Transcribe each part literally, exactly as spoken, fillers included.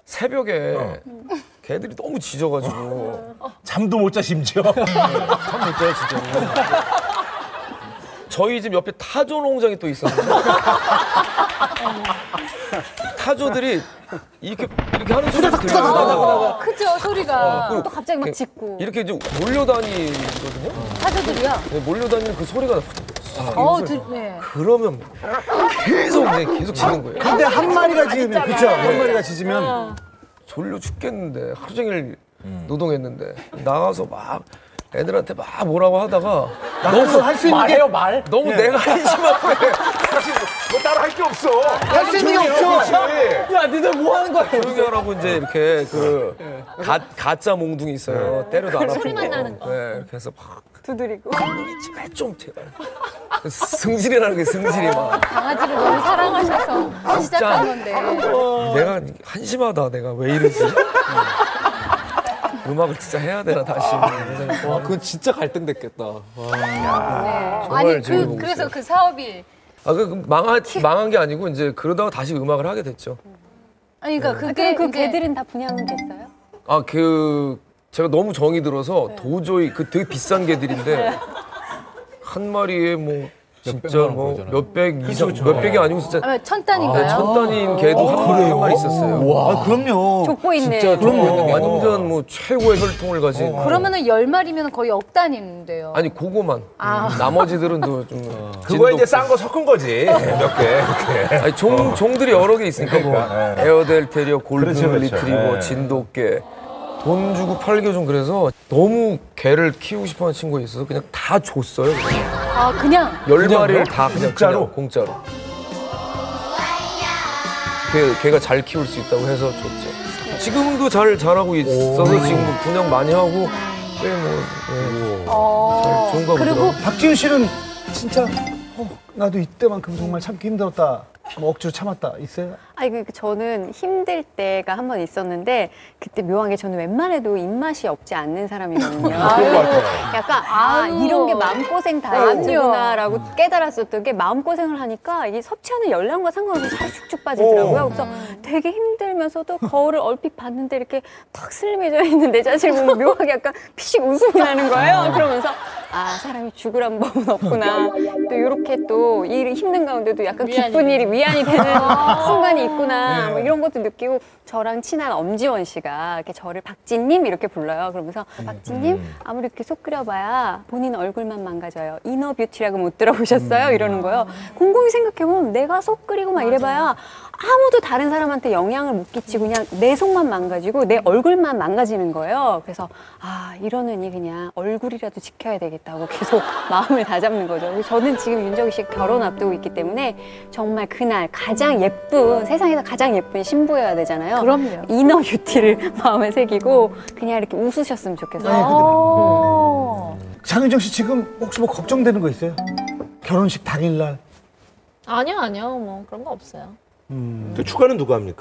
새벽에 어. 개들이 너무 짖어가지고 잠도 못 자 심지어. 잠 못 자요 진짜. 저희 집 옆에 타조 농장이 또 있었는데 타조들이 이렇게 이렇게 하는 소리가 들려요. 크죠 소리가. 어, 또 갑자기 막 짖고. 이렇게 이제 몰려다니거든요. 타조들이요? 네, 몰려다니는 그 소리가 나. 어, 들, 네. 그러면 계속 네, 계속 짖는 거예요. 근데 한 마리가 짖으면 그렇죠. 한 마리가 짖으면 어. 졸려 죽겠는데 하루 종일 음. 노동했는데 나가서 막 애들한테 막 뭐라고 하다가 너무 할 수 있는 게 말해요 말. 너무 예. 내가 한심하고 사실 뭐 따로 할 게 없어. 할 수 있는 게 없죠. 야, 니들 뭐 하는 거야? 조용히 하라고 이제 이렇게 그 가, 가짜 몽둥이 있어요. 네. 때려도 안 아프고. 소리만 나는 거. 네, 그래서 막 두드리고. 제발 좀 제발. 승질이라는 게 승질이 막. 강아지를 너무 사랑하셔서 시작한 건데. 내가 한심하다. 내가 왜 이러지? 음악을 진짜 해야 되나 다시. 와, 그건 진짜 갈등됐겠다. 네. 아니 그 그래서 있어요. 그 사업이 아 그 망한 망한 게 아니고 이제 그러다가 다시 음악을 하게 됐죠. 아니 그러니까 네. 그게 그 개들은 다 분양은 됐어요? 아 그 제가 너무 정이 들어서 네. 도저히 그 되게 비싼 개들인데 네. 한 마리에 뭐. 진짜 뭐 몇백 이상 몇백이 아니고 진짜 아, 천 단인가요? 아, 천 단인 개도 한 마리 한 마리 있었어요. 와, 아, 그럼요. 족보 있네. 진짜 그럼요. 완전 뭐 최고의 혈통을 가진. 어. 그러면은 열 마리면 거의 억 단인데요. 아니 그거만. 아. 나머지들은 또 좀. 어. 그거 이제 싼 거 섞은 거지 몇 개. 이렇게. 아니 종 종들이 여러 개 있으니까 뭐 그러니까. 에어델 테리어, 골든 그렇죠, 그렇죠. 리트리버, 네. 진돗개. 돈 주고 팔기 좀 그래서 너무 개를 키우고 싶어하는 친구가 있어서 그냥 다 줬어요. 그냥. 아 그냥? 열 마리를 다 그냥 공짜로? 그냥 공짜로. 개, 개가 잘 키울 수 있다고 해서 줬죠. 지금도 잘 자라고 있어서 지금 뭐 분양 많이 하고 꽤뭐 네. 어... 잘 좋은가 보더라고요. 그리고 박지윤 씨는 진짜 어, 나도 이때만큼 정말 참기 힘들었다. 뭐 억지로 참았다 있어요? 아니 그 저는 힘들 때가 한 번 있었는데 그때 묘한 게 저는 웬만해도 입맛이 없지 않는 사람이거든요. 약간 아 아유. 이런 게 마음고생 다이어트구나라고 깨달았었던 게 마음고생을 하니까 이게 섭취하는 열량과 상관없이 살이 쭉쭉 빠지더라고요. 오. 그래서 되게 힘들면서도 거울을 얼핏 봤는데 이렇게 탁 슬림해져 있는 내 자신을 보면 묘하게 약간 피식 웃음이 나는 거예요. 그러면서 아 사람이 죽으란 법은 없구나. 또 이렇게 또 이 힘든 가운데도 약간 위안이 기쁜 일이 위안이 되는 순간이 있구나. 네. 뭐 이런 것도 느끼고 저랑 친한 엄지원 씨가 이렇게 저를 박진님 이렇게 불러요. 그러면서 음, 박진님 음. 아무리 이렇게 속 끓여봐야 본인 얼굴만 망가져요. 이너 뷰티라고 못 들어보셨어요? 음. 이러는 거예요. 곰곰이 생각해보면 내가 속 끓이고 막 맞아. 이래봐야 아무도 다른 사람한테 영향을 못 끼치고 그냥 내 속만 망가지고 내 얼굴만 망가지는 거예요. 그래서 아 이러느니 그냥 얼굴이라도 지켜야 되겠다고 계속 마음을 다잡는 거죠. 저는 지금 윤정희 씨가 결혼 앞두고 있기 때문에 정말 그날 가장 예쁜 세상에서 가장 예쁜 신부여야 되잖아요. 그럼요. 이너 뷰티를 마음에 새기고 그냥 이렇게 웃으셨으면 좋겠어요. 네, 음. 장윤정 씨 지금 혹시 뭐 걱정되는 거 있어요? 결혼식 당일날? 아니요 아니요 뭐 그런 거 없어요. 음. 그 축가는 누가 합니까?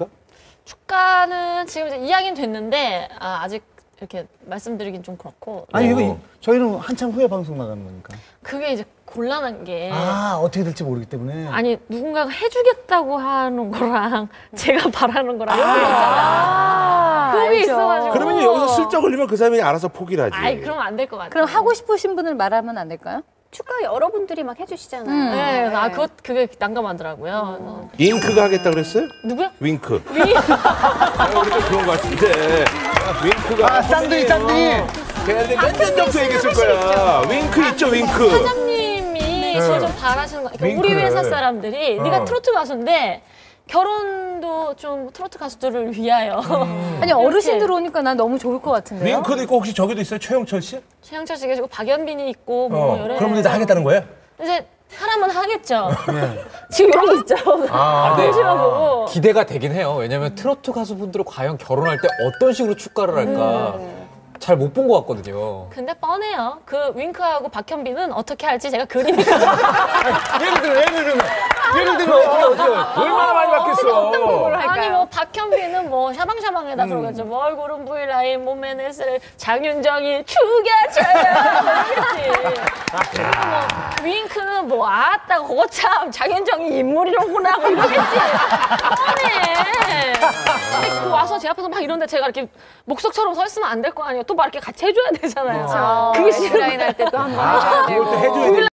축가는 지금 이제 이야기는 됐는데 아, 아직 이렇게 말씀드리긴 좀 그렇고. 아니 어. 이거 저희는 한참 후에 방송 나가는 거니까. 그게 이제 곤란한 게. 아 어떻게 될지 모르기 때문에. 아니 누군가가 해주겠다고 하는 거랑 제가 바라는 거랑 아, 있잖아. 그게 있어가지고. 그러면 여기서 슬쩍 흘리면 그 사람이 알아서 포기를 하지. 아이 그러면 안 될 것 같아요. 그럼 하고 싶으신 분을 말하면 안 될까요? 축가 여러분들이 막 해주시잖아요. 음. 네, 네. 아 그것 그게 난감하더라고요. 음. 윙크가 하겠다 그랬어요? 누구요? 윙크. 윙. 우리가 그런 것 같은데. 윙크가. 아 쌍둥이 쌍둥이. 걔네들 몇년 전부터 얘기했을 거야. 윙크 있죠 윙크. 사장님이 저 좀 바라시는 거. 그러니까 우리 회사 사람들이 어. 네가 트로트 가수인데. 결혼도 좀 트로트 가수들을 위하여. 음. 아니 어르신들 오니까 난 너무 좋을 것 같은데요. 윙크도 있고 혹시 저기도 있어요? 최영철 씨? 최영철 씨 계시고 박연빈이 있고 뭐 어. 여러. 그러면 이제 하겠다는 거예요? 이제 사람은 하겠죠. 네. 지금 여기 있죠. 아, 네. 아, 기대가 되긴 해요. 왜냐면 트로트 가수분들은 과연 결혼할 때 어떤 식으로 축가를 할까 음. 잘 못 본 것 같거든요. 근데 뻔해요. 그 윙크하고 박현빈은 어떻게 할지 제가 그리니까. 예를 들어 예를 들면 예를 들면 어떻게 어떻게 얼마나 많이 바뀌었어. 아니 뭐 박현빈은 뭐 샤방샤방에다 음. 들어갔죠. 뭐 얼굴은 V라인, 몸매는 에스엘, 장윤정이 죽여줘요. 그렇지. 그리고 뭐 윙크는 뭐 아따 그거 참 장윤정이 인물이로구나 하고 이러겠지. 뻔해. 근데 그 와서 제 앞에서 막 이런데 제가 이렇게 목석처럼 서 있으면 안 될 거 아니에요. 또 막 이렇게 같이 해줘야 되잖아요. 그게 싫어. 라인 할 때도 한번 해줘야 되고. 그걸 또 해줘야 돼.